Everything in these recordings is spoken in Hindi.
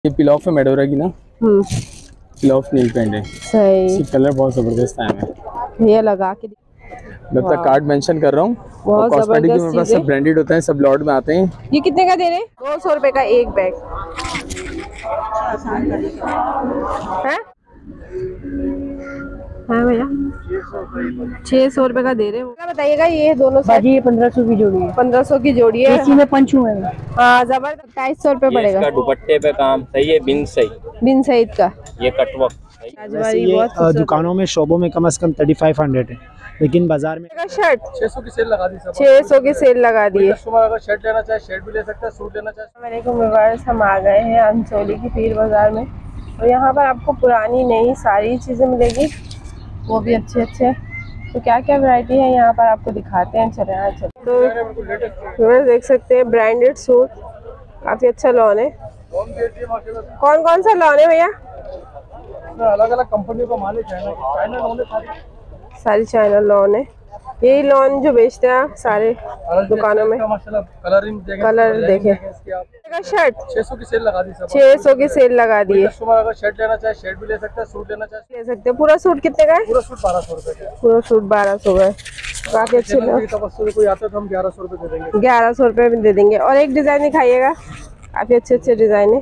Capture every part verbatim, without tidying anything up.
ये पिलॉफ है मेडोरा की ना। हम्म पिलॉफ नील पेंट है। सही। इसकी कलर बहुत जबरदस्त आया है। ये लगा के मैं अपना कार्ड मेंशन कर रहा हूँ। बहुत कॉस्मेटिक जबरदस्त मेरे पास चीज़ सब ब्रांडेड होते हैं, सब लॉट में आते हैं। ये कितने का दे रहे हैं? दो सौ रुपए का एक बैग है है भैया, छह सौ रुपए का दे रहे हो। क्या बताइएगा ये दोनों सेट? ये पंद्रह सौ की जोड़ी है। पंद्रह सौ की जोड़ी है। इसी में पंच हुए हैं। हाँ जबरदस्त, ढाई सौ रुपए पड़ेगा। इसका दुपट्टे पे काम सही है, बिन सही, बिन सईद का ये कटवर्क। राजवाड़ी बहुत दुकानों में शोबों में कम से कम थर्टी फाइव हंड्रेड है, लेकिन बाजार में शर्ट छह सौ की सेल लगा दी सब। छह सौ की सेल लगा दी है। कस्टमर अगर शर्ट लेना चाहे शर्ट भी ले सकता है, सूट लेना चाहे। वालेकुम व्यूअर्स, हम आ गए हैं अंसोली की पीर बाजार में और यहाँ पर आपको पुरानी नई सारी चीज़ें मिलेगी, वो भी अच्छे अच्छे। तो क्या क्या वैरायटी है यहाँ पर आपको दिखाते हैं। चले यहाँ चले। तो व्यूअर्स देख सकते हैं ब्रांडेड सूट, काफ़ी अच्छा लॉन है। कौन कौन सा लॉन है भैया? अलग अलग कंपनी का माल है, चाइना चाइना लॉन है, सारी चाइना लॉन है। यही लॉन जो बेचते हैं सारे दुकानों में। कलरिंग देखें, कलर देखें। शर्ट छह सौ की सेल लगा दी सब। छह सौ की सेल लगा दी है। कस्टमर अगर शर्ट लेना चाहे शर्ट भी ले सकता है, सूट लेना चाहे ले सकते हैं। पूरा सूट कितने का है? पूरा सूट बारह सौ रुपए का। पूरा सूट बारह सौ का है। काफी अच्छे लोग। कोई आता तो हम ग्यारह सौ रुपए दे देंगे। ग्यारह सौ रुपए में दे देंगे। और एक डिजाइन दिखाइएगा, काफी अच्छे अच्छे डिजाइन है।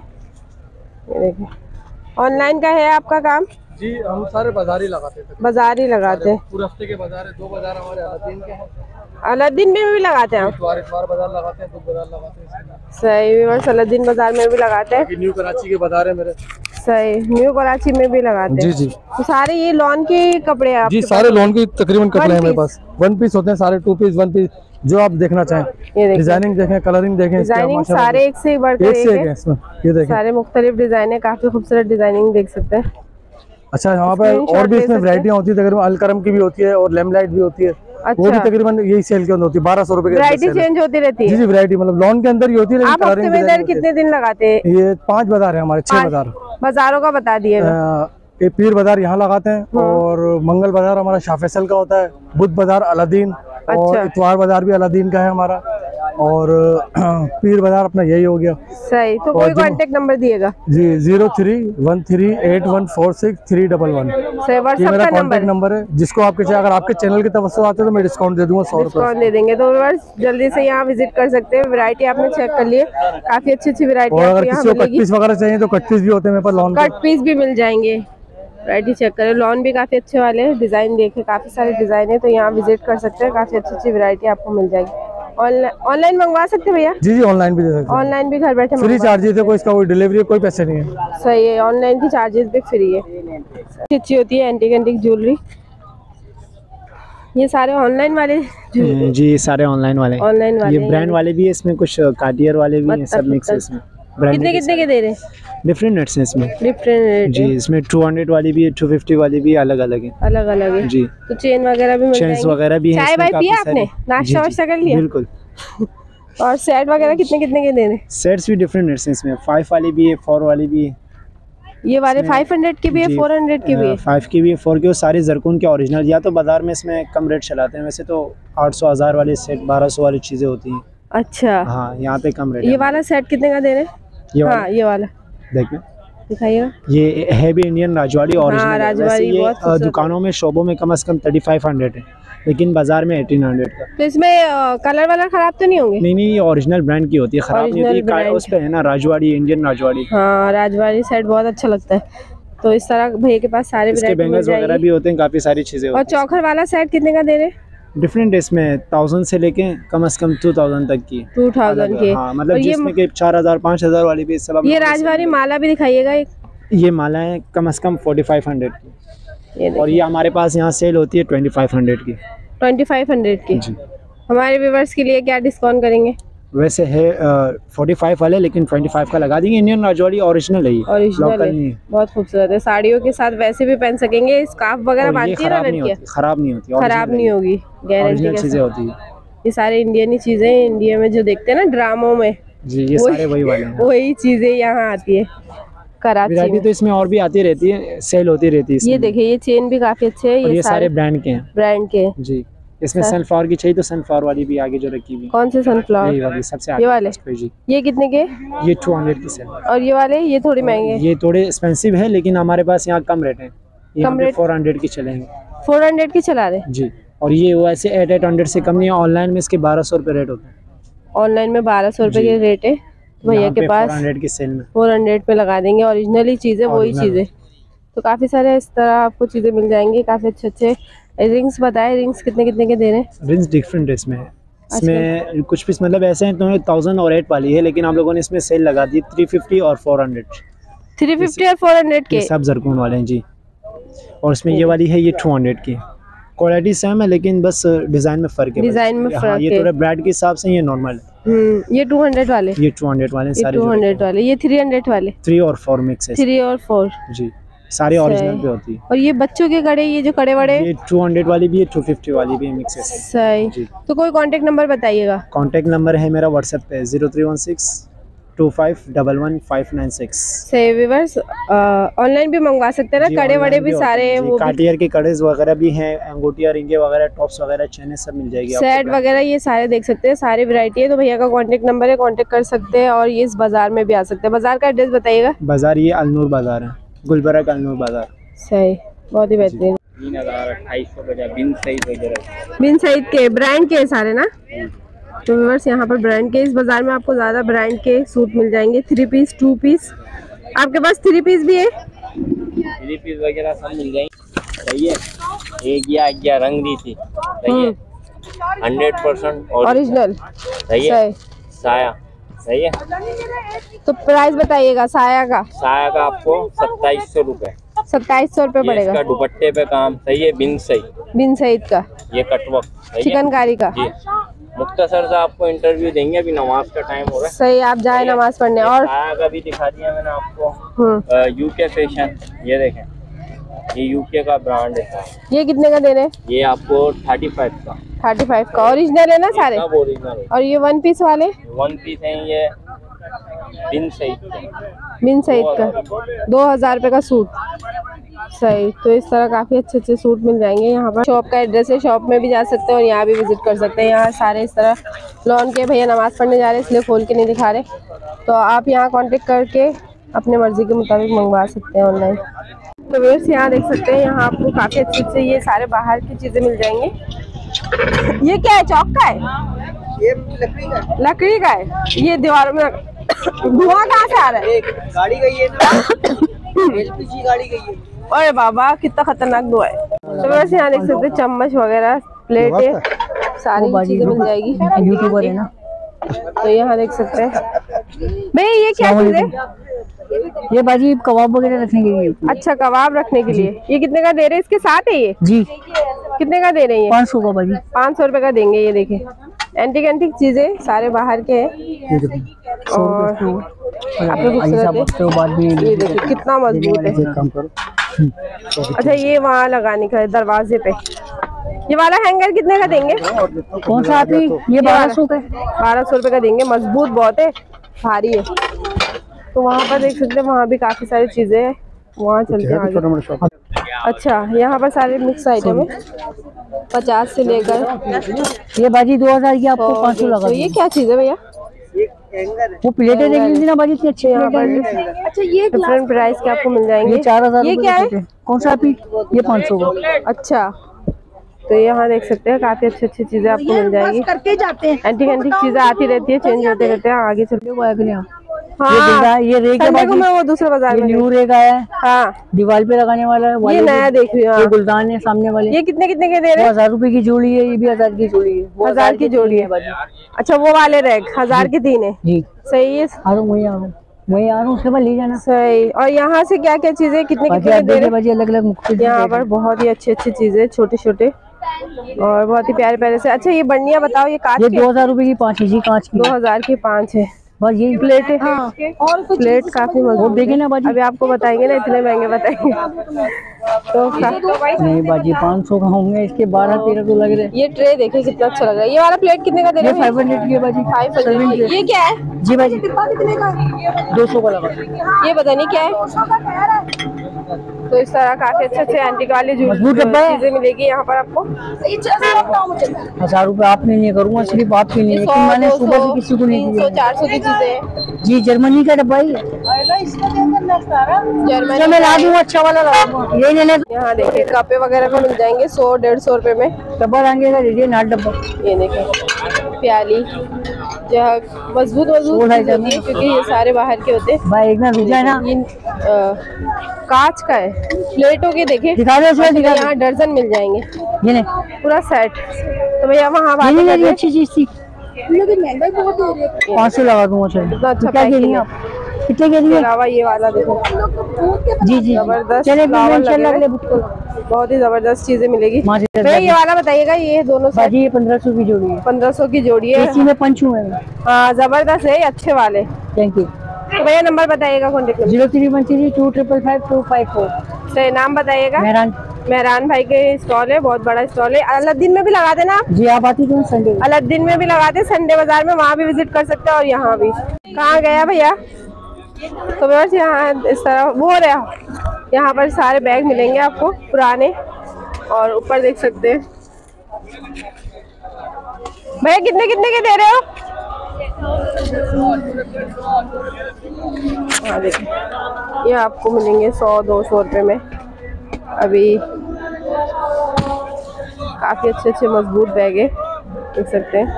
ये देखिए, ऑनलाइन का है आपका काम? जी हम सारे बाजार ही लगाते हैं। बाजार ही लगाते हैं। पूरे हफ्ते के बाजार है, दो बाजार हमारे अलादीन के हैं। अलादीन में भी लगाते हैं आप? इतवार इतवार बाजार लगाते हैं, दो बाजार लगाते हैं। सही। व्यूअर्स अलादीन बाजार में भी लगाते हैं। न्यू कराची के बाजार है मेरे। सही, न्यू कराची में भी लगाते हैं। जी जी। तो सारे ये लॉन के कपड़े हैं जी, सारे लॉन के तकरीबन कपड़े हैं मेरे पास। वन पीस होते हैं सारे, टू पीस, वन पीस, जो आप देखना चाहें। डिजाइनिंग देखें, कलरिंग देखें, डिजाइनिंग सारे एक से बढ़कर एक से एक है इसमें। ये देखें, सारे मुख्तलिफ डिजाइन है, काफी खूबसूरत डिजाइनिंग देख सकते हैं। अच्छा यहाँ पे और भी इसमें वैरायटियां होती है, तकरीबन अलकरम की भी होती है और लेमलाइट भी होती है। अच्छा। वो भी तकरीबन यही सेल के अंदर होती है, बारह सौ रुपए की वैरायटी चेंज होती रहती है। जी जी, वैरायटी मतलब लॉन के अंदर ही होती है। आप हफ्ते में इधर कितने दिन लगाते हैं? ये पांच बाजार है हमारे, छह बाजार। बाजारों का बता दिएगा। ये पीर बाजार यहाँ लगाते हैं और मंगल बाजार हमारा शाह फैसल का होता है, बुध बाजार अलादीन और इतवार बाजार भी अलादीन का है हमारा, और पीर बाजार अपना यही हो गया। सही। तो कोई कांटेक्ट नंबर दिएगा? जी, zero three one three eight one four six three double one ये मेरा कॉन्टेक्ट नंबर है। जिसको आपके चाहे, अगर आपके चैनल की तवज्जो आते तो मैं डिस्काउंट दे दूंगा, सौ रुपए दे देंगे। तो जल्दी से यहाँ विजिट कर सकते हैं। वैरायटी आपने चेक कर ली, काफी अच्छी अच्छी वैरायटी। और अगर किसी को कट पीस वगैरह चाहिए तो कट पीस भी होते हैं मेरे पास, लॉन कट पीस भी मिल जाएंगे। वैरायटी चेक करें, लॉन भी काफी अच्छे वाले हैं। डिजाइन देखें, काफी सारे डिजाइन है, तो यहाँ विजिट कर सकते हैं। काफी अच्छी अच्छी वैरायटी आपको मिल जाएगी। ऑनलाइन मंगवा सकते हैं भैया? जी जी, ऑनलाइन भी दे सकते हैं। ऑनलाइन भी घर बैठे फ्री चार्जेस है, कोई इसका कोई डिलीवरी कोई पैसे नहीं है। सही है, ऑनलाइन की चार्जेस भी फ्री है। अच्छी होती है एंटीक एंटीक ज्वेलरी। ये सारे ऑनलाइन वाले जी, सारे ऑनलाइन वाले ऑनलाइन वाले ये ब्रांड वाले भी है, इसमें कुछ कार्टियर वाले भी हैं, सब मिक्स है इसमें। कितने कितने के दे रहे हैं? डिफरेंट रेट्स हैं इसमें। डिफरेंट रेट जी, इसमें टू हंड्रेड वाली भी है, टू फिफ्टी वाली भी, अलग अलग है। अलग अलग है जी। तो चेन वगैरह भी मिल जाएंगे? चेन्स वगैरह भी हैं। चाय वाय पिया आपने? नाश्ता वाश्ता कर लिया? बिल्कुल। और सेट वगैरह कितने कितने के दे रहे हैं? सेट्स भी डिफरेंट रेट्स हैं इसमें, फाइव वाली भी है, फोर वाली भी है। ये वाले फाइव हंड्रेड की भी है, फोर हंड्रेड की भी है? फाइव की भी है, फोर की, वो सारी जरकून के ओरिजिनल। या तो बाजार में इसमें कम रेट चलाते हैं, वैसे तो आठ सौ हजार वाले सेट, बारह सौ वाली चीजें होती हैं। अच्छा। हाँ, यहाँ पे कम रेट। ये वाला सेट कितने का दे रहे हैं? ये वाला? हाँ, ये वाला देखिए, दिखाइएगा। ये है भी इंडियन राजवाड़ी ओरिजिनल। हाँ, राजवाड़ी ये बहुत दुकानों में शोबों में कम से कम थर्टी फाइव हंड्रेड है, लेकिन बाजार में एटीन हंड्रेड का। तो इसमें कलर वाला खराब तो नहीं होंगे? नहीं नहीं, ये ओरिजिनल ब्रांड की होती है, खराब नहीं होती है। उस पे है ना राजवाड़ी, इंडियन राजवाड़ी। हाँ, राजवाड़ी सेट बहुत अच्छा लगता है। तो इस तरह भैया के पास सारे बैंगल्स वगैरह भी होते हैं, काफी सारी चीजें। और चौखर वाला सेट कितने का दे रहे हैं? डिफरेंट इसमें थाउजेंड से लेके कम से कम टू थाउजेंड तक की। टू थाउजेंड के? हाँ, मतलब जिसमें के चार हजार पाँच हजार वाली भी सब। ये राजवाड़ी माला भी दिखाइएगा एक। ये माला है कम से कम फोर्टी फाइव हंड्रेड की, और ये हमारे पास यहाँ सेल होती है ट्वेंटी फाइव हंड्रेड की। ट्वेंटी फाइव हंड्रेड की जी। हमारे व्यूअर्स के लिए क्या डिस्काउंट करेंगे? वैसे है फोर्टी फाइव वाले, लेकिन ट्वेंटी फाइव का लगा देंगे। इंडियन राजवाड़ी ओरिजिनल है, ओरिजिनल है, बहुत खूबसूरत है। साड़ियों के साथ वैसे भी पहन सकेंगे। स्कार्फ वगैरह बांधती है ना लड़कियां? खराब नहीं होती, खराब नहीं होगी, गारंटी के चीजें होती है। ये सारे इंडियन ही चीजें, इंडिया में जो देखते हैं ना ड्रामों में जी, ये सारे वही वाले हैं। वही चीजें यहाँ आती है कराची में। तो इसमें और भी आती रहती है, सेल होती रहती है। ये देखिए, ये चेन भी काफी अच्छे है। ये सारे ब्रांड के हैं। ब्रांड के जी। इसमें सर। सनफ्लावर की चाहिए तो सनफ्लावर वाली भी आगे जो रखी हुई है। कौन से सनफ्लावर? ये वाली सबसे ये आगे वाले? पे जी। ये कितने के? ये टू हंड्रेड की सेल। और ये वाले ये थोड़ी महंगे? ये थोड़े एक्सपेंसिव है लेकिन हमारे पास यहाँ कम रेट है, कम रेट? फोर हंड्रेड की चलेंगे फोर हंड्रेड की चला रहे? जी। और ये वैसे एट एट हंड्रेड से कम नहीं है, ऑनलाइन में इसके बारह सौ रुपये रेट होते हैं। ऑनलाइन में बारह सौ रुपये जी। के रेट है, तो भैया के पास फोर हंड्रेड की सेल में फोर हंड्रेड पे लगा देंगे। ओरिजिनली चीज़ें वही Original। चीज़ें, तो काफ़ी सारे इस तरह आपको चीज़ें मिल जाएंगी। काफ़ी अच्छे अच्छे रिंग्स बताए, रिंग्स कितने कितने के दे रहे हैं? रिंग्स डिफरेंट है इसमें है। इसमें कुछ पीस मतलब ऐसे हैं तो थाउजेंड और एट वाली है, लेकिन आप लोगों ने इसमें सेल लगा दी थ्री फिफ्टी और फोर हंड्रेड। थ्री फिफ्टी और फोर हंड्रेड के सब जरकून वाले हैं जी। और इसमें ये वाली है, ये टू हंड्रेड की। क्वालिटी सेम है लेकिन बस डिज़ाइन में फ़र्क है। डिज़ाइन में हाँ, फ़र्क ये है। थोड़ा ब्रांड के हिसाब से ये नॉर्मल है। हम्म, ये टू हंड्रेड वाले, ये टू हंड्रेड वाले ये सारे टू हंड्रेड वाले, ये थ्री हंड्रेड वाले, थ्री और फोर मिक्स है थ्री और फोर जी। सारे सही। ओरिजिनल पे होती है। और ये बच्चों के कड़े, ये जो कड़े वड़े ये टू हंड्रेड वाली भी है, टू फिफ्टी वाली भी है, मिक्स है सही। जी। तो कोई कांटेक्ट नंबर बताइएगा। कॉन्टैक्ट नंबर है मेरा व्हाट्सएप पे zero three one six two five double one five nine six. सही व्यूअर्स, ऑनलाइन भी मंगवा सकते हैं ना, कड़े वड़े भी सारे, वो भी कार्टियर के कड़ेज वगैरह भी हैं, अंगूठियाँ, रिंगे वगैरह, टॉप्स वगैरह, चेनें सब मिल जाएगी आपको। सेट वगैरह ये सारे देख सकते हैं, सारी वैरायटी है। तो भैया का कांटेक्ट नंबर है, कांटेक्ट कर सकते हैं। और ये इस बाजार में भी आ सकते हैं। बाजार का एड्रेस बताइएगा। बाजार ये अलनूर बाजार है, गुलबर्ग अलनूर बाजार। सही, बहुत ही बेहतरीन। तीन हजार अट्ठाईस सौ पचास बिन सही वगैरह। बिन सईद के ब्रांड के सारे ना। तो व्यूअर्स यहाँ पर ब्रांड के, इस बाजार में आपको ज्यादा ब्रांड के सूट मिल जाएंगे। थ्री पीस, टू पीस, आपके पास थ्री पीस भी है? थ्री पीस वगैरह सब मिल जाएंगे। सही है, एक या एक या रंग दी थी। सही है, हंड्रेड परसेंट ओरिजिनल। सही है। साया सही है। तो प्राइस बताइएगा साया का। साया का आपको सत्ताईस सौ रूपये, सत्ताईस सौ रुपये इसका पड़ेगा। दुपट्टे पे काम। सही है, बिन सही। बिन सईद का, ये कटवर्क सही है चिकनकारी का। जी। मुख्तसर से आपको इंटरव्यू देंगे, अभी नमाज का टाइम हो रहा है। सही, आप जाए नमाज पढ़ने। और साया का भी दिखा दिया मैंने आपको। हम्म, यूके फैशन, ये देखें, ये यूके का ब्रांड है। ये कितने का दे रहे हैं? ये आपको थर्टी फाइव का। थर्टी फाइव का ओरिजिनल है ना सारे? सब ओरिजिनल। और ये वन पीस वाले? वन पीस है ये बिन सही। बिन सईद का दो हजार रुपये का सूट। सही, तो इस तरह काफ़ी अच्छे अच्छे सूट मिल जाएंगे यहाँ पर। शॉप का एड्रेस है, शॉप में भी जा सकते हैं और यहाँ भी विजिट कर सकते हैं। यहाँ सारे इस तरह लॉन के, भैया नमाज़ पढ़ने जा रहे हैं इसलिए खोल के नहीं दिखा रहे, तो आप यहाँ कांटेक्ट करके अपने मर्जी के मुताबिक मंगवा सकते हैं ऑनलाइन। तो व्यूअर्स यहाँ देख सकते हैं, यहाँ आपको काफ़ी अच्छे अच्छे ये सारे बाहर की चीज़ें मिल जाएंगी। ये क्या है, चौक का है? ये लकड़ी का है। लकड़ी का है। ये दीवारों में धुआं कहाँ से आ रहा है? एक गाड़ी गई है ना, एलपीजी गाड़ी गई है। अरे बाबा, कितना खतरनाक धुआं है। तो वैसे यहाँ देख सकते हैं चम्मच वगैरह, प्लेट है, सारी चीजें मिल जाएगी। यूट्यूबर है ना। तो यहाँ देख सकते हैं भैया, ये क्या चीज है? ये बाजी कबाब वगैरह रखने के लिए। अच्छा, कबाब रखने के लिए। ये कितने का दे रहे हैं? इसके साथ है ये? जी, कितने का दे रहे हैं? पाँच सौ का बाजी। पाँच सौ रुपए का देंगे। ये देखें, एंटीक एंटीक चीजें सारे बाहर के हैं और आपको खूबसूरत है। ये देखिए कितना मजबूत है। काम करो। अच्छा, ये वहाँ लगाने का है दरवाजे पे। ये वाला हैंगर कितने का देंगे? कौन सा आपने? ये बारह सौ का। बारह सौ रुपए का देंगे। मजबूत बहुत है, भारी है। तो वहाँ पर देख सकते हैं, वहाँ भी काफी सारी चीजें हैं। वहाँ चलते हैं आगे। अच्छा, यहाँ पर सारे मिक्स आइटम है, पचास से लेकर। ये बाजी दो हजार की आपको पाँच सौ लगा। तो ये क्या चीज है भैया? वो प्लेटें देख लीजिए ना बाजी, इतनी अच्छी यहाँ पर प्लेटें। अच्छा, ये डिफरेंट प्राइस के आपको मिल जाएंगे। ये चार हजार। ये क्या है? कौन सा आपी? ये पाँच सौ का। अच्छा, तो यहाँ देख सकते हैं काफी अच्छी अच्छी चीजें आपको मिल जाएगी। करके जाते हैं। एंटीक एंटीक चीजें आती रहती है, चेंज होते रहते हैं। आगे चलते हैं। हाँ, ये रेक संडे को मैं वो दूसरे बाजार में न्यू रेक आया है, हाँ, दीवार पे लगाने वाला है। ये नया देख रही हूँ। ये हाँ। गुलदान है सामने वाले। ये कितने कितने के दे रहे हैं? हजार रुपए की जोड़ी है, ये भी हजार की जोड़ी है। वो हजार की जोड़ी है बाजी। अच्छा, वो वाले रैक हजार के तीन है। जी, सही है। आ रहा हूँ, वही आ रहा हूँ, वही आ रहा हूँ, उसके बाद ले जाना। सही। और यहाँ से क्या क्या चीजें कितने बाकी कितने आप के दे रहे देखिए हैं? बाजी, अलग अलग मुख्तलिफ यहाँ रेट पर हैं। बहुत ही अच्छी अच्छी चीजें, छोटे छोटे और बहुत ही प्यारे प्यारे से। अच्छा, ये बर्निया बताओ, ये कांच ये के? दो हजार रुपए की पाँच है जी, कांच की। दो हजार की पाँच है। बस यही प्लेट है। हाँ। और कुछ प्लेट काफी वो मजबूत देखे है। ना बाजी। अभी आपको बताएंगे ना, इतने महंगे बताएंगे तो का... नहीं बाजी, पाँच सौ का होंगे, इसके बारह तेरह तो लग रहे हैं। ये ट्रे देखिए कितना अच्छा लग रहा है। ये वाला प्लेट कितने का दे रहे ये हैं? फाइव हंड्रेड की है बाजी। Five hundred. ये क्या है? जी बाजी, दो सौ का लगा। ये पता नहीं क्या है। तो इस तरह काफी अच्छे अच्छे एंटीक वाली जो चीजें मिलेगी यहाँ पर आपको। हजार रुपए आपने नहीं करूँगा, सिर्फ आपके लिए, लेकिन मैंने सुबह से किसी को नहीं तीन दिया। सौ चार सौ की चीजें जी जर्मनी का डब्बा ही है, जर्मनी मैं ला दूंगा, अच्छा वाला ला दूंगा। ये लेने यहाँ देखिए कपे वगैरह भी मिल जाएंगे सौ डेढ़ सौ रुपए में। डब्बा लाएंगे का दीजिए नाट डब्बा। ये देखिए प्याली जहाँ मजबूत मजबूत चीज़ होती है क्योंकि ये सारे बाहर के होते हैं। भाई एक ना रुक जाए ना, ये अ, कांच का है, प्लेटों के देखे दिखा दो इसमें, दिखा दो। यहाँ दर्जन मिल जाएंगे ये नहीं, पूरा सेट। तो भैया वहाँ बात ये कर नहीं रहे अच्छी चीज थी, पाँच सौ लगा दूंगा। चलो इतना अच्छा क्या कह रही पैकिंग हैं है। आप, कितने कह रही इसके हैं? अलावा ये वाला देखो जी जी जबरदस्त चले फ्लावर लगे इंशाल्लाह हुए। अगले बुक को। बहुत ही जबरदस्त चीजें मिलेगी। माशाल्लाह। भैया ये वाला बताइएगा, ये दोनों सेट बाजी ये पंद्रह सौ की जोड़ी है, पंद्रह सौ की जोड़ी है। इसी में पंच हुए हैं। हाँ जबरदस्त है, अच्छे वाले। Thank you. तो भैया नंबर बताइएगा contact number. Zero three one three two triple five two five four. से नाम बताइएगा। मेहरान मेहरान भाई के स्टॉल है, बहुत बड़ा स्टॉल है। अलाउद्दीन में भी लगा देना आप, जी, आप आती तो संडे को। अलाउद्दीन में भी लगाते, संडे बाजार में, वहाँ भी विजिट कर सकते हैं और यहाँ भी। कहाँ गया भैया? तो बस यहाँ इस तरह वो रहा, यहाँ पर सारे बैग मिलेंगे आपको पुराने। और ऊपर देख सकते हैं भैया कितने कितने के दे रहे हो? हाँ देखिए ये आपको मिलेंगे सौ दो सौ रुपये में। अभी काफ़ी अच्छे अच्छे मजबूत बैग है, देख सकते हैं।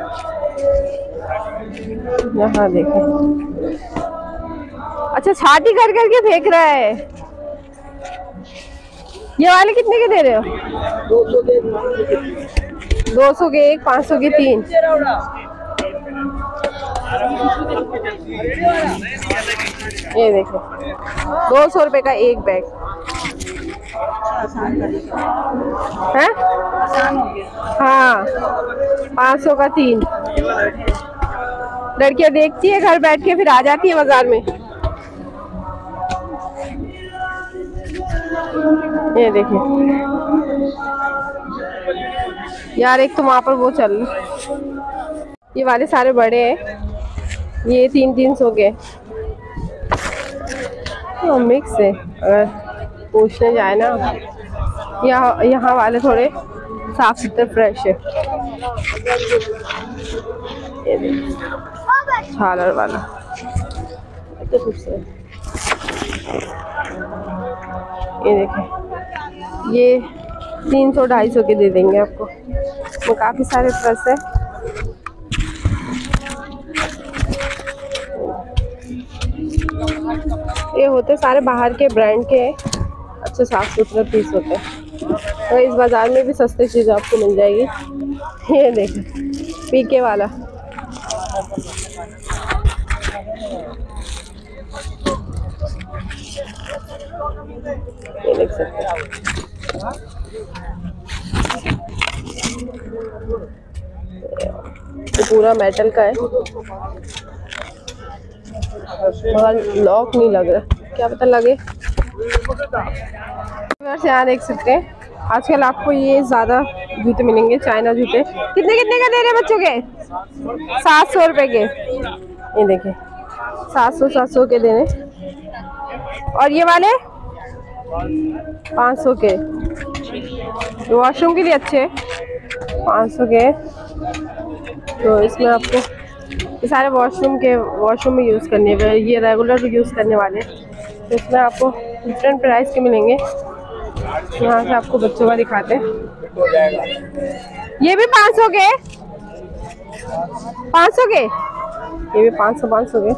यहाँ देखें, अच्छा छाटी कर करके फेंक रहा है। ये वाले कितने के दे रहे हो? दो सौ के एक, पाँच सौ के तीन। ये देखो दो सौ रुपए का एक बैग है। हाँ पाँच सौ का तीन। लड़कियां देखती है घर बैठ के, फिर आ जाती है बाजार में। ये देखिए यार, एक तो वहाँ पर वो चल रहा, ये वाले सारे बड़े हैं, ये तीन तीन सौ के तो मिक्स है। अगर पूछने जाए ना, यहाँ यहाँ वाले थोड़े साफ सुथरे फ्रेश है। ये देखिए झालर वाला तो खूबसूरत। ये देखें, ये तीन सौ ढाई सौ के दे देंगे आपको। वो काफ़ी सारे प्लस है। ये होते सारे बाहर के ब्रांड के, अच्छे साफ सुथरे पीस होते हैं। तो इस बाज़ार में भी सस्ती चीज़ आपको मिल जाएगी। ये देखें पीके वाला, ये देख सकते हैं। ये पूरा मेटल का है, मगर लॉक नहीं लग रहा, क्या पता लगे। से यहाँ देख सकते हैं आजकल आपको ये ज़्यादा जूते मिलेंगे, चाइना जूते। कितने कितने का दे रहे हैं बच्चों के? सात सौ रुपये के। ये देखें सात सौ सात सौ के देने। और ये वाले पाँच सौ के, वॉशरूम के लिए अच्छे, पाँच सौ के। तो इसमें आपको ये सारे वॉशरूम के वॉशरूम में यूज़ करने हैं, ये रेगुलर यूज़ करने वाले। तो इसमें आपको डिफरेंट प्राइस के मिलेंगे। यहाँ से आपको बच्चों का दिखाते हैं। ये भी पाँच सौ के, पाँच सौ के, ये भी पाँच सौ पाँच सौ के,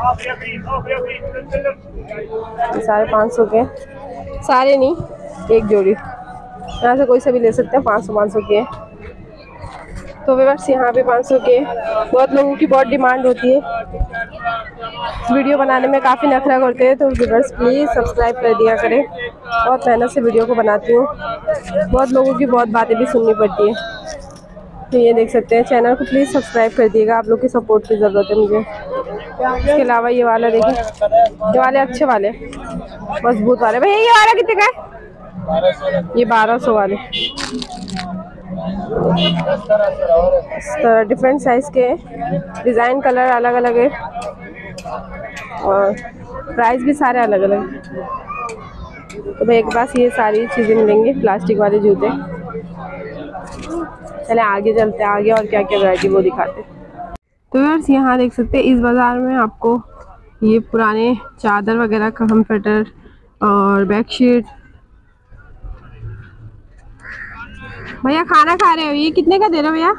ये सारे पाँच सौ के, सारे नहीं एक जोड़ी। यहाँ से कोई से भी ले सकते हैं, पाँच सौ पाँच सौ के। तो व्यूअर्स यहाँ पे पाँच सौ के, बहुत लोगों की बहुत डिमांड होती है, वीडियो बनाने में काफ़ी नखरा करते हैं। तो व्यूअर्स प्लीज़ सब्सक्राइब कर दिया करें, बहुत मेहनत से वीडियो को बनाती हूँ, बहुत लोगों की बहुत बातें भी सुननी पड़ती है। तो ये देख सकते हैं, चैनल को प्लीज़ सब्सक्राइब कर दिएगा, आप लोग की सपोर्ट की ज़रूरत है मुझे। इसके अलावा ये वाला देखें, ये वाले अच्छे वाले मजबूत वाले। भैया ये वाला कितने का है? ये बारह सौ वाले। इस तरह डिफरेंट साइज के, डिज़ाइन कलर अलग अलग है और प्राइस भी सारे अलग अलग है। तो भैया के पास ये सारी चीज़ें मिलेंगी, प्लास्टिक वाले जूते। चले आगे चलते हैं, आगे और क्या क्या वैरायटी वो दिखाते हैं। तो यार यहाँ देख सकते हैं इस बाज़ार में आपको ये पुराने चादर वगैरह, कंफर्टर और बेडशीट। भैया खाना खा रहे हो, ये कितने का दे रहे हो भैया?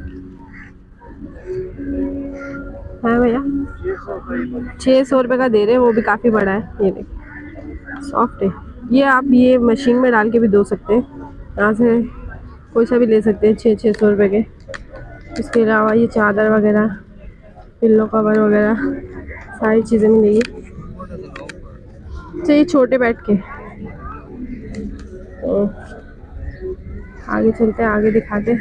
है भैया छः सौ रुपये का दे रहे हैं, वो भी काफ़ी बड़ा है। ये देखिए सॉफ्ट है। ये आप ये मशीन में डाल के भी धो सकते हैं, यहाँ से कोई सा भी ले सकते हैं छः छः सौ रुपये के। इसके अलावा ये चादर वगैरह, पिल्लो कवर वगैरह सारी चीज़ें मिलेगी। तो ये छोटे बैठ के, तो आगे चलते हैं, आगे दिखाते।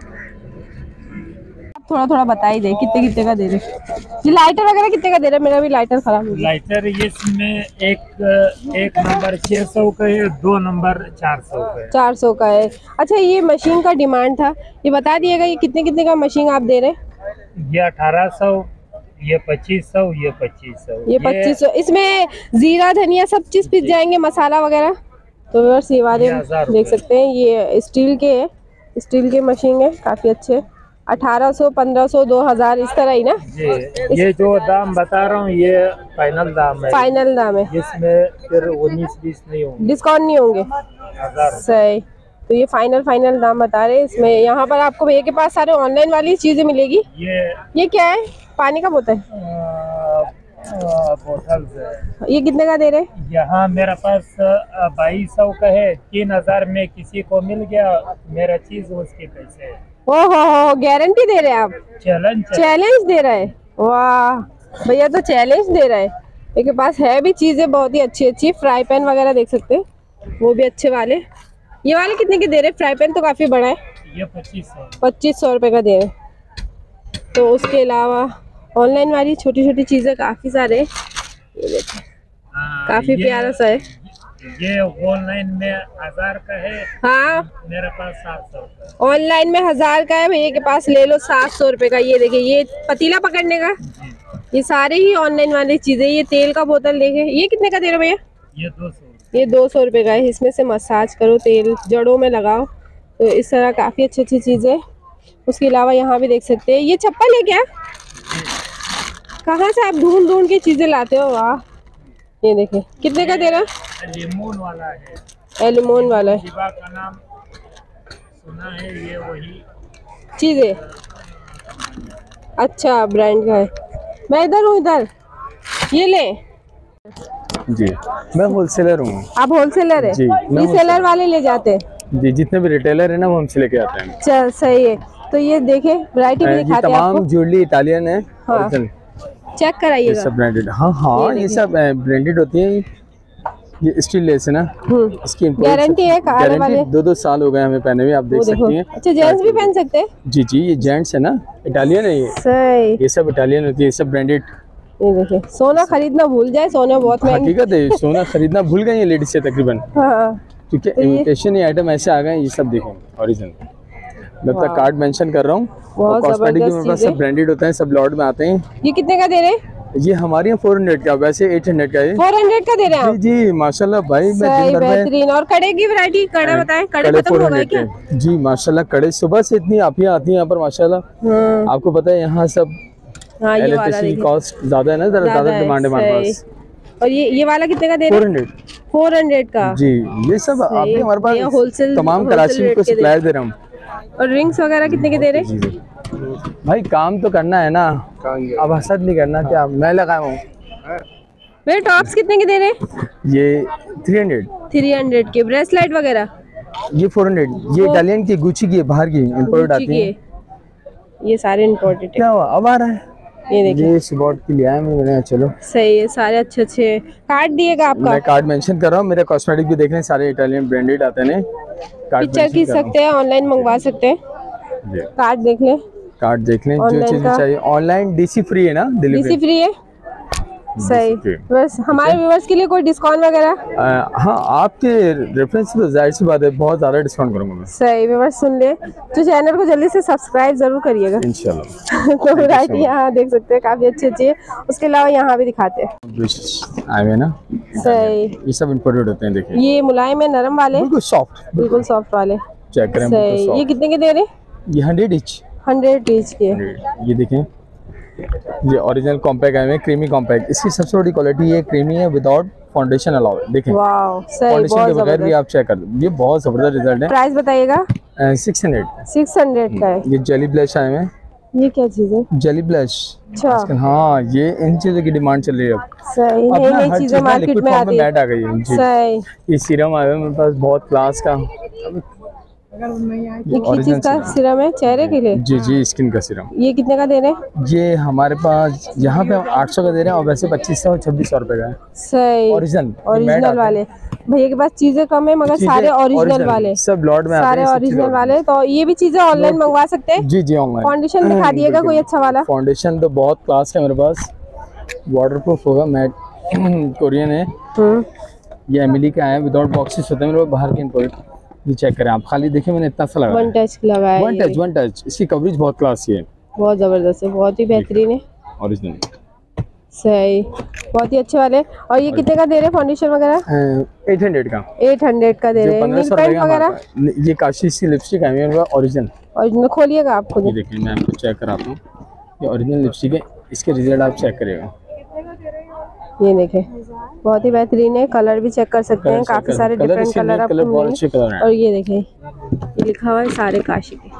थोड़ा थोड़ा बता ही दे कितने कितने का दे रहे। ये लाइटर वगैरह कितने का दे रहे? मेरा भी लाइटर खराब हो गया। लाइटर ये इसमें एक एक नंबर छह सौ का है, दो नंबर चार सौ का है। चार सौ का है। अच्छा ये मशीन का डिमांड था, ये बता दिएगा ये कितने कितने का मशीन आप दे रहे? ये अठारह सौ, ये पच्चीस सौ, ये पच्चीस सौ, ये पच्चीस सौ। इसमें जीरा धनिया सब चीज पिस जाएंगे, मसाला वगैरह। तो व्यूअर्स ये वाले देख सकते हैं, ये स्टील के है, स्टील के मशीन है, काफी अच्छे। अठारह सौ, पंद्रह सौ, दो हजार इस तरह ही ना जी। ये जो दाम बता रहा हूँ ये फाइनल दाम है, फाइनल दाम है, इसमें फिर उन्नीस बीस नहीं होंगे, डिस्काउंट नहीं होंगे। हजार। सही। तो ये फाइनल फाइनल दाम बता रहे हैं। इसमें यहाँ पर आपको भैया के पास सारे ऑनलाइन वाली चीजें मिलेगी। ये ये क्या है? पानी का बोतल, बोतल है। ये कितने का दे रहे? यहाँ मेरे पास बाईस सौ का है, तीन हजार में किसी को मिल गया, मेरा चीज उसके पैसे है। ओहो हो, गारंटी दे रहे हैं आप? चैलेंज चैलेंज दे रहे हैं, वाह भैया तो चैलेंज दे रहे हैं। मेरे पास है भी चीजें बहुत ही अच्छी अच्छी। फ्राई पैन वगैरह देख सकते हैं, वो भी अच्छे वाले। ये वाले कितने के दे रहे? फ्राई पैन तो काफी बड़ा है, ये पच्चीस सौ पच्चीस सौ रुपये का दे रहे। तो उसके अलावा ऑनलाइन वाली छोटी छोटी चीजें काफी सारे, ये देखिए काफी प्यारा सा है। ये ऑनलाइन में हजार का है, हाँ मेरे पास सात सौ का। ऑनलाइन में हजार का है, भैया के पास ले लो सात सौ रुपये का। ये देखिए ये पतीला पकड़ने का, ये सारे ही ऑनलाइन वाली चीजें। ये तेल का बोतल देखे, ये कितने का दे रहे हो भैया? ये दो सौ ये दो सौ रुपये का है। इसमें से मसाज करो, तेल जड़ों में लगाओ, तो इस तरह काफ़ी अच्छी अच्छी चीज़ें। उसके अलावा यहाँ भी देख सकते हैं, ये चप्पल है क्या? कहाँ से आप ढूंढ ढूंढ के चीज़ें लाते हो? वाह, ये देखिए कितने का दे रहा? एलिमोन वाला है, एलिमोन वाला है। शिवा का नाम सुना है, ये वही चीज़ें अच्छा ब्रांड का है। मैं इधर हूँ, इधर ये ले। जी मैं होलसेलर हूँ। आप होलसेलर है? जी, मैं रीसेलर वाले ले जाते हैं जी, जितने भी रिटेलर है ना वो हमसे लेके आते हैं। चल सही है। तो ये देखे वैरायटी भी ये दिखाते हैं तमाम आपको, ज्वेलरी इटालियन है। हाँ। original। चेक ये कराइएगा। सब ब्रांडेड, हाँ हाँ ये ये सब ब्रांडेड होती है। ये स्टील लेस है ना, हम्म, इसकी गारंटी है आने वाले गारंटी दो दो साल हो गए हमें पहने हुए, आप देख वो देखो। सकती हैं। अच्छा जेंट्स भी पहन सकते हैं? जी जी, ये जेंट्स है ना, इटालियन है ये सही। ये सब इटालियन होती है, ये सब ब्रांडेड। ये देखिए सोना खरीदना भूल जाए, सोना बहुत महंगा। हकीकत है, सोना खरीदना भूल गए ये लेडीज से तकरीबन, हाँ क्योंकि तो ये- इमिटेशन आइटम ऐसे आ गए। ये सब देखेंगे ओरिजिनल, मैं अपना कार्ड मेंशन कर रहा हूँ। बहुत कॉस्मेटिक जबरदस्त मेरे पास चीज़ सब है। ब्रांडेड होते हैं, सब लॉट में आते हैं। ये कितने का दे रहे हैं? ये हमारे यहाँ फोर हंड्रेड का, वैसे एट हंड्रेड का है। फोर हंड्रेड का दे रहे हैं जी आप? जी माशाल्लाह भाई, मैं सही, दिन भर में बेहतरीन। और कड़े की वैरायटी, कड़ा बताएं, कड़े कड़े खत्म हो गए क्या? के जी माशाल्लाह, कड़े सुबह से इतनी आप ही आती हैं यहाँ पर माशाल्लाह। हाँ आपको पता है यहाँ सब हाँ, ये वाला इलेक्ट्रिसिटी देखिए कॉस्ट ज्यादा है ना, जरा ज्यादा ज्यादा है, डिमांड है हमारे सही। पास। और ये ये वाला कितने का दे रहे फोर हैं? हंड्रेड फोर हंड्रेड का। जी, ये सब आपके हमारे भैया पास wholesale- तमाम wholesale कराची rate को के दे सप्लायर दे रहा हूँ। और रिंग्स वगैरह कितने के दे रहे हैं? जी जी भाई, काम तो करना है ना, अब हसद नहीं करना। क्या मैं लगाया हूँ? मेरे टॉप्स कितने के दे रहे हैं? ये थ्री हंड्रेड, थ्री हंड्रेड के। ब्रेसलेट वगैरह ये फोर हंड्रेड। ये इटालियन की, गुची की है, बाहर की इम्पोर्ट गुच्ची आती है। के, ये सारे इम्पोर्टेड है। क्या हुआ, अब आ रहा है? ये देखिए ये स्पॉट के लिए आया मैं, मैंने चलो सही है, सारे अच्छे अच्छे। कार्ड दिएगा आपका? मैं कार्ड मेंशन कर रहा हूँ। मेरे कॉस्मेटिक भी देख रहे हैं, सारे इटालियन ब्रांडेड आते हैं। कार्ड पिक्चर खींच सकते हैं, ऑनलाइन मंगवा सकते हैं। जी, कार्ड देख ले, कार्ड देख लें, जो Online चीज़ का- चाहिए। ऑनलाइन डीसी फ्री है ना, डीसी डिलीवरी। फ्री है। सही। बस हमारे व्यूअर्स के लिए कोई डिस्काउंट वगैरह? हाँ, आपके रेफरेंस से तो जाहिर सी बात है, बहुत ज्यादा डिस्काउंट करूंगा मैं। सही। व्यूअर्स सुन ले, तो चैनल को जल्दी से सब्सक्राइब जरूर करिएगा इंशाल्लाह। तो वैरायटी यहाँ देख सकते हैं, काफी अच्छी अच्छी है। उसके अलावा यहाँ भी दिखाते हैं। आए हुए ना, सही। ये सब इम्पोर्टेड होते हैं। देखिए ये मुलायम है, नरम वाले, बिल्कुल सॉफ्ट, बिल्कुल सॉफ्ट वाले। चेक करें। सही। ये कितने के दे रहे हैं? ये हंड्रेड इंच हंड्रेड इंच के। ये देखें, ये ओरिजिनल कॉम्पैक्ट आए हुए, क्रीमी कॉम्पैक्ट। इसकी सबसे बड़ी क्वालिटी ये क्रीमी है, विदाउट फाउंडेशन अलाउ है। देखें, वाओ, सही। फाउंडेशन के बगैर भी आप चेक कर दो, ये बहुत जबरदस्त रिजल्ट है। प्राइस बताइएगा? सिक्स हंड्रेड सिक्स हंड्रेड का है। ये जेली ब्लश आए हुए हैं। ये क्या चीज है? Jelly blush. अच्छा। हाँ, ये इन चीजों की डिमांड चल रही है अब। सही। नई नई चीजें मार्केट में आती है। आ गई है। सही। ये सीरम आया है मेरे पास, बहुत क्लास का। ये किस चीज का सीरम है? चेहरे के लिए? जी जी, स्किन का सीरम। ये कितने का दे रहे हैं? ये हमारे पास यहाँ पे हम आठ सौ का दे रहे हैं, और वैसे पच्चीस सौ छब्बीस सौ रुपए का है। सही। ओरिजिनल ओरिजिनल वाले भैया के पास चीजें कम है, मगर सारे ओरिजिनल वाले, सब लॉट में सारे ओरिजिनल वाले। तो ये भी चीजें ऑनलाइन मंगवा सकते हैं? जी जी, ऑनलाइन। फाउंडेशन दिखा दिएगा कोई अच्छा वाला? फाउंडेशन तो बहुत क्लास है मेरे पास, वाटरप्रूफ होगा, मैट कोरियन है। ये एमिली का है, विदाउट बॉक्सेस होते हैं मेरे पास, बाहर के इम्पोर्ट। ये चेक करें आप, खाली देखिए मैंने इतना सा लगाया, वन टच लगाया है। One touch one touch. इसकी कवरेज बहुत क्लास है, बहुत जबरदस्त है, बहुत ही बेहतरीन है, ओरिजिनल। सही, बहुत ही अच्छे वाले। और ये कितने का दे रहे हैं फाउंडेशन वगैरह? एट हंड्रेड का। एट हंड्रेड का दे रहे हैं। नील पेंट वगैरह? ये काशी सी लिपस्टिक है ओरिजिनल। ओरिजिनल खोलिएगा आप खुद। ये देखिए, मैं आपको चेक कराता हूँ, ये ओरिजिनल लिपस्टिक है। इसके रिजल्ट आप चेक करिएगा। ये देखें, बहुत ही बेहतरीन है। कलर भी चेक कर सकते हैं, काफी सारे डिफरेंट कलर आपको मिलेंगे। और ये देखें, ये लिखा हुआ है सारे काशी के।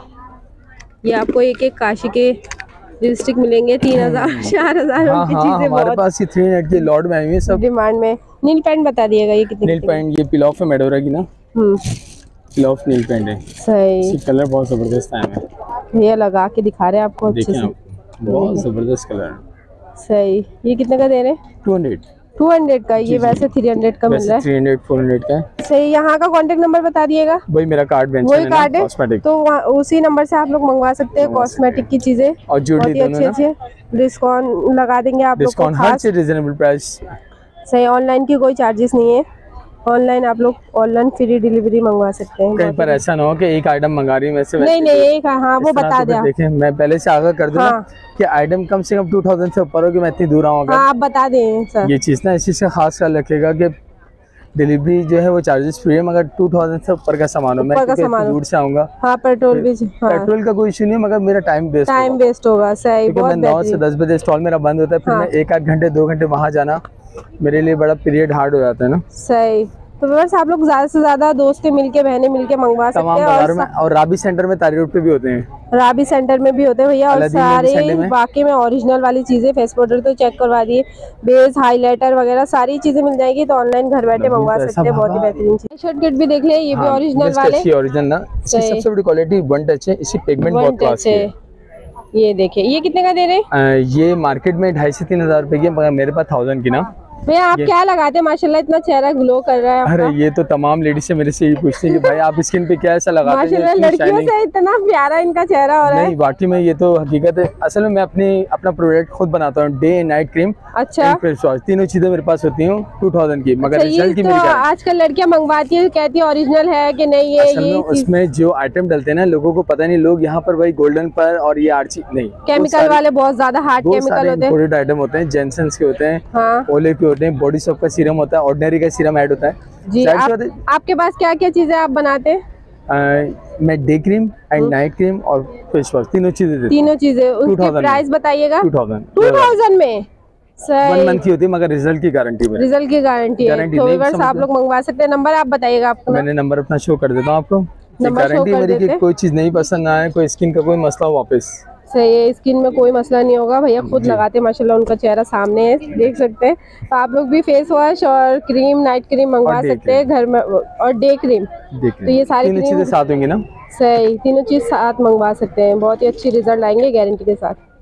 ये आपको एक एक काशी के लिपस्टिक मिलेंगे, तीन हजार चार हजार हाँ, की हाँ, चीजें हमारे बहुत पास ये थ्री हंड्रेड के लॉट में आई हुई है, सब डिमांड में। नील पेंट बता दिएगा, ये कितने? नील पेंट ये पिलॉफ है मेडोरा की ना, हम्म, पिलॉफ नील पेंट है। सही। इसकी कलर बहुत जबरदस्त आया है, भैया लगा के दिखा रहे हैं आपको अच्छे देखिए से। आप, बहुत जबरदस्त कलर है। सही। ये कितने का दे रहे हैं? टू हंड्रेड टू हंड्रेड का। ये वैसे थ्री हंड्रेड का मिल रहा है। थ्री हंड्रेड फोर हंड्रेड का है। सही। यहाँ का कांटेक्ट नंबर बता दिएगा? वही मेरा कार्ड मेंशन वही है ना, कार्ड है, कॉस्मेटिक। तो वहाँ- उसी नंबर से आप लोग मंगवा सकते हैं कॉस्मेटिक की चीजें, और ज्वेलरी बहुत ही अच्छे दोनों ना, अच्छे। डिस्काउंट लगा देंगे आप लोग को डिस्काउंट हर खास। चीज रिजनेबल प्राइस। सही। ऑनलाइन की कोई चार्जेस नहीं है, ऑनलाइन आप लोग ऑनलाइन फ्री डिलीवरी मंगवा सकते हैं। कहीं पर ऐसा ना हो कि एक आइटम मंगा रही हूँ वैसे नहीं नहीं, एक हाँ वो बता दें आप। देखें, मैं पहले से आगाह कर दूं ना हाँ। कि आइटम कम से कम टू थाउजेंड से ऊपर हो, कि मैं इतनी दूर आऊँ अगर हाँ आप बता दें सर। ये चीज़ ना, इस चीज़ का खास ख्याल रखिएगा कि डिलीवरी जो है वो चार्जेस फ्री है, मगर टू थाउजेंड से ऊपर का सामान हो। मैं ऊपर का क्योंकि सामान इतनी हो। दूर से आऊँगा, हाँ पेट्रोल भी, हाँ पेट्रोल का कोई इशू नहीं है, मगर मेरा टाइम वेस्ट टाइम वेस्ट होगा। सही। क्योंकि मैं बहुत नौ से बेहतरीन। दस बजे स्टॉल मेरा बंद होता है, फिर हाँ। मैं एक आध घंटे दो घंटे वहाँ जाना मेरे लिए बड़ा पीरियड हार्ड हो जाता है ना। सही। तो बस आप लोग ज्यादा से ज्यादा दोस्तें मिलके बहनें मिलके मंगवा सकते तमाम हैं। बाजारों में, और और राबी सेंटर में तारी रोड पे भी होते हैं, राबी सेंटर में भी होते हैं भैया। और अलादीन में भी सारे संडे में। बाकी में ओरिजिनल वाली चीजें, फेस पाउडर तो चेक करवा दिए, बेस हाइलाइटर वगैरह सारी चीजें मिल जाएगी। तो ऑनलाइन घर बैठे मंगवा तो ऐसा सकते हैं, बहुत ही भागा। बेहतरीन चीज। शर्ट किट भी देख ले, ये भी हाँ, ओरिजिनल इसकी वाले, अच्छी ओरिजिनल ना। इसकी सही। सबसे बड़ी क्वालिटी वन टच है, इसकी पिगमेंट वन बहुत क्लास टच की है। है। ये देखिए, ये कितने का दे रहे हैं? अ, ये मार्केट में ढाई से तीन हजार रुपए की है, मगर मेरे पास थाउजेंड की ना। भैया आप क्या लगाते हैं? माशाल्लाह इतना चेहरा ग्लो कर रहा है आपका। अरे ये तो तमाम लेडीज से मेरे से यही पूछती है कि भाई आप स्किन पे क्या ऐसा लगाते हैं माशाल्लाह जिसकी लड़कियों shining- से इतना प्यारा इनका चेहरा हो रहा है। नहीं, वाकई में ये तो हकीकत है। असल में मैं अपनी अपना प्रोडक्ट खुद बनाता हूँ, डे एंड नाइट क्रीम, अच्छा। फेस वॉश, तीनों चीजें मेरे पास होती हैं टू थाउजेंड की, मगर अच्छा, ये रिजल्ट की तो मेरी गारंटी। आजकल लड़कियां मंगवाती है, कहती है ओरिजिनल है कि नहीं, ये असल में ये चीज उसमें जो आइटम डलते हैं ना, लोगों को पता नहीं, लोग यहाँ पर भाई गोल्डन पर और ये आर्ची नहीं, केमिकल वाले बहुत ज्यादा हार्ड केमिकल होते हैं। इंपोर्टेड आइटम होते हैं, जेनसन्स के होते हैं, हाँ ओले के होते हैं, बॉडी सोप का सीरम होता है, ऑर्डिनरी का सीरम ऐड होता है। जी। जाहिर सी आप, बात है, आपके पास क्या क्या चीजें आप बनाते हैं? अ, मैं day cream and night cream और फेस वॉश तीनों चीजें देती तीनों चीजें, उसके थाउजेंड प्राइस बताइएगा। टू थाउजेंड टू थाउजेंड में वन सही। मंथ की होती है, मगर रिजल्ट की गारंटी में। रिजल्ट की गारंटी है। गारंटी तो नहीं, व्यूअर्स समझ आप लो। लोग मंगवा सकते हैं। नंबर आप बताइएगा आपको ना? मैंने नंबर अपना शो कर देता हूँ आपको। नंबर शो गारंटी कर मेरी कि देते। कोई चीज नहीं पसंद आए, कोई स्किन का कोई मसला हो, वापस सही है, स्किन में कोई मसला नहीं होगा। भैया खुद लगाते हैं माशाल्लाह, उनका चेहरा सामने है, देख सकते हैं। तो आप लोग भी फेस वॉश और क्रीम, नाइट क्रीम मंगवा और डे सकते हैं घर में, और डे क्रीम। देख तो ये सारी तीनों क्रीम चीजें साथ होंगी ना। सही, तीनों चीज साथ मंगवा सकते हैं, बहुत ही अच्छी रिजल्ट आएंगे गारंटी के साथ।